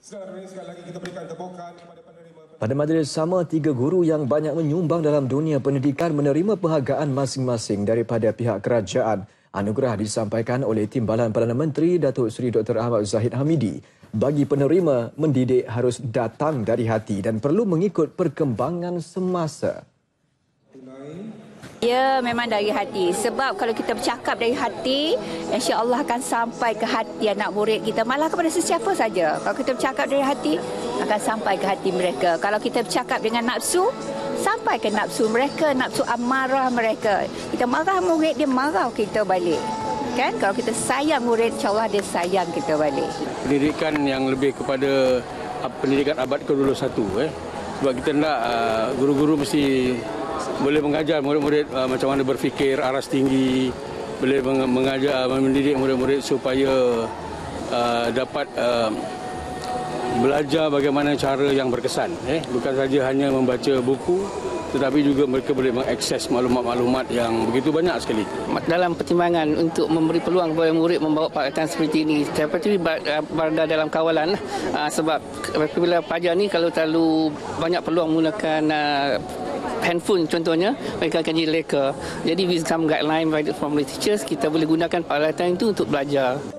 Sekali lagi kita berikan tepukan kepada penerima. Pada majlis sama, 3 guru yang banyak menyumbang dalam dunia pendidikan menerima penghargaan masing-masing daripada pihak kerajaan. Anugerah disampaikan oleh Timbalan Perdana Menteri Datuk Seri Dr. Ahmad Zahid Hamidi. Bagi penerima, mendidik harus datang dari hati dan perlu mengikut perkembangan semasa. Ya, memang dari hati. Sebab kalau kita bercakap dari hati, insya-Allah akan sampai ke hati anak murid kita. Malah kepada sesiapa saja. Kalau kita bercakap dari hati, akan sampai ke hati mereka. Kalau kita bercakap dengan nafsu, sampai ke nafsu mereka, nafsu amarah mereka. Kita marah murid, dia marah kita balik. Kan? Kalau kita sayang murid, insya-Allah dia sayang kita balik. Pendidikan yang lebih kepada pendidikan abad ke-21. Sebab kita nak guru-guru mesti boleh mengajar murid-murid macam mana berfikir aras tinggi, boleh mengajar, mendidik murid-murid supaya dapat belajar bagaimana cara yang berkesan. Bukan saja hanya membaca buku, tetapi juga mereka boleh mengakses maklumat-maklumat yang begitu banyak sekali. Dalam pertimbangan untuk memberi peluang kepada murid membawa pakaian seperti ini, saya percaya berada dalam kawalan sebab apabila pelajar ni kalau terlalu banyak peluang menggunakan handphone contohnya, mereka akan jadi leka. Jadi with some guideline from the teachers, kita boleh gunakan peralatan itu untuk belajar.